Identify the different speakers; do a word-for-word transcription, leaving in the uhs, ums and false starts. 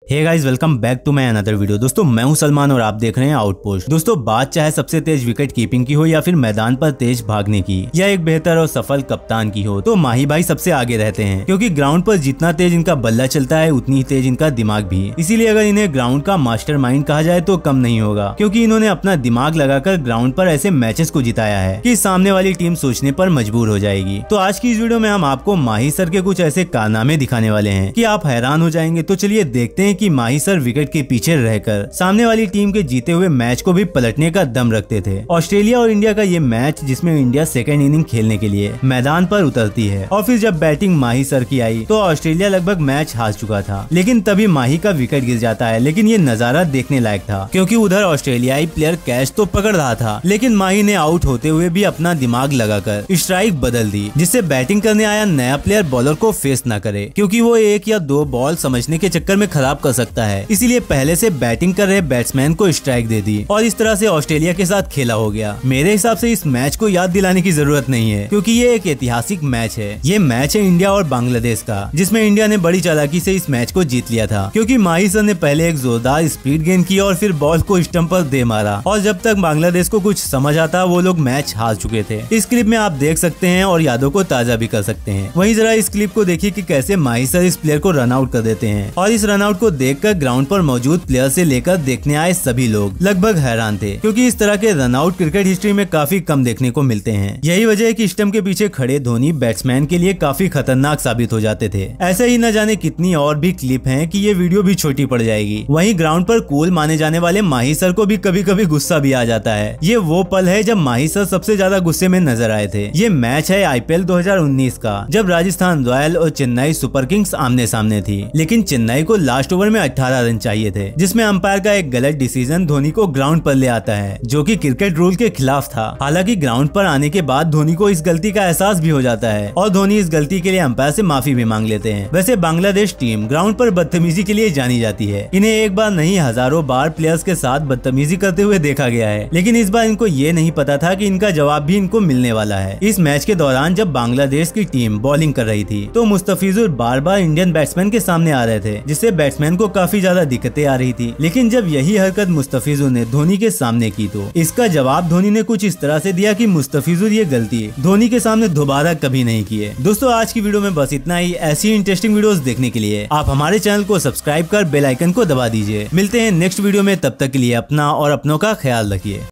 Speaker 1: Hey guys, welcome back to my another video. दोस्तों मैं हूं सलमान और आप देख रहे हैं आउटपोस्ट। दोस्तों बात चाहे सबसे तेज विकेट कीपिंग की हो या फिर मैदान पर तेज भागने की या एक बेहतर और सफल कप्तान की हो, तो माही भाई सबसे आगे रहते हैं, क्योंकि ग्राउंड पर जितना तेज इनका बल्ला चलता है उतनी ही तेज इनका दिमाग भी। इसीलिए अगर इन्हें ग्राउंड का मास्टरमाइंड कहा जाए तो कम नहीं होगा, क्योंकि इन्होंने अपना दिमाग लगाकर ग्राउंड पर ऐसे मैचेस को जिताया है कि सामने वाली टीम सोचने पर मजबूर हो जाएगी। तो आज की इस वीडियो में हम आपको माही सर के कुछ ऐसे कारनामे दिखाने वाले हैं कि आप हैरान हो जाएंगे। तो चलिए देखते हैं कि माही सर विकेट के पीछे रहकर सामने वाली टीम के जीते हुए मैच को भी पलटने का दम रखते थे। ऑस्ट्रेलिया और इंडिया का ये मैच, जिसमें इंडिया सेकेंड इनिंग खेलने के लिए मैदान पर उतरती है, और फिर जब बैटिंग माही सर की आई तो ऑस्ट्रेलिया लगभग मैच हार चुका था, लेकिन तभी माही का विकेट गिर जाता है। लेकिन ये नजारा देखने लायक था, क्योंकि उधर ऑस्ट्रेलियाई प्लेयर कैच तो पकड़ रहा था, लेकिन माही ने आउट होते हुए भी अपना दिमाग लगाकर स्ट्राइक बदल दी, जिससे बैटिंग करने आया नया प्लेयर बॉलर को फेस न करे, क्योंकि वो एक या दो बॉल समझने के चक्कर में खराब कर सकता है। इसीलिए पहले से बैटिंग कर रहे बैट्समैन को स्ट्राइक दे दी और इस तरह से ऑस्ट्रेलिया के साथ खेला हो गया। मेरे हिसाब से इस मैच को याद दिलाने की जरूरत नहीं है, क्योंकि ये एक ऐतिहासिक मैच है। ये मैच है इंडिया और बांग्लादेश का, जिसमें इंडिया ने बड़ी चालाकी से इस मैच को जीत लिया था, क्योंकि माही सर ने पहले एक जोरदार स्पीड गेंद की और फिर बॉल को स्टंप पर दे मारा, और जब तक बांग्लादेश को कुछ समझ आता वो लोग मैच हार चुके थे। इस क्लिप में आप देख सकते हैं और यादों को ताजा भी कर सकते हैं। वहीं जरा इस क्लिप को देखिए कि कैसे माही सर इस प्लेयर को रन आउट कर देते हैं, और इस रन आउट को देखकर ग्राउंड पर मौजूद प्लेयर से लेकर देखने आए सभी लोग लगभग हैरान थे, क्योंकि इस तरह के रन आउट क्रिकेट हिस्ट्री में काफी कम देखने को मिलते हैं। यही वजह है कि स्टंप के पीछे खड़े धोनी बैट्समैन के लिए काफी खतरनाक साबित हो जाते थे। ऐसे ही न जाने कितनी और भी क्लिप हैं कि ये वीडियो भी छोटी पड़ जाएगी। वहीं ग्राउंड पर कूल माने जाने वाले माही सर को भी कभी कभी गुस्सा भी आ जाता है। ये वो पल है जब माही सर सबसे ज्यादा गुस्से में नजर आए थे। ये मैच है आईपीएल दो हज़ार उन्नीस का, जब राजस्थान रॉयल और चेन्नई सुपर किंग्स आमने सामने थी, लेकिन चेन्नई को लास्ट ओवर में अठारह रन चाहिए थे, जिसमें अंपायर का एक गलत डिसीजन धोनी को ग्राउंड पर ले आता है, जो कि क्रिकेट रूल के खिलाफ था। हालांकि ग्राउंड पर आने के बाद धोनी को इस गलती का एहसास भी हो जाता है, और धोनी इस गलती के लिए अंपायर से माफी भी मांग लेते हैं। वैसे बांग्लादेश टीम ग्राउंड पर बदतमीजी के लिए जानी जाती है। इन्हें एक बार नहीं हजारों बार प्लेयर्स के साथ बदतमीजी करते हुए देखा गया है, लेकिन इस बार इनको ये नहीं पता था कि इनका जवाब भी इनको मिलने वाला है। इस मैच के दौरान जब बांग्लादेश की टीम बॉलिंग कर रही थी, तो मुस्तफिजुर बार बार इंडियन बैट्समैन के सामने आ रहे थे, जिससे बैट्समैन को काफी ज्यादा दिक्कतें आ रही थी। लेकिन जब यही हरकत मुस्तफिजुर ने धोनी के सामने की, तो इसका जवाब धोनी ने कुछ इस तरह से दिया कि मुस्तफिजुर ये गलती धोनी के सामने दोबारा कभी नहीं किए। दोस्तों आज की वीडियो में बस इतना ही। ऐसी इंटरेस्टिंग वीडियोस देखने के लिए आप हमारे चैनल को सब्सक्राइब कर बेल आइकन को दबा दीजिए। मिलते हैं नेक्स्ट वीडियो में, तब तक के लिए अपना और अपनों का ख्याल रखिए।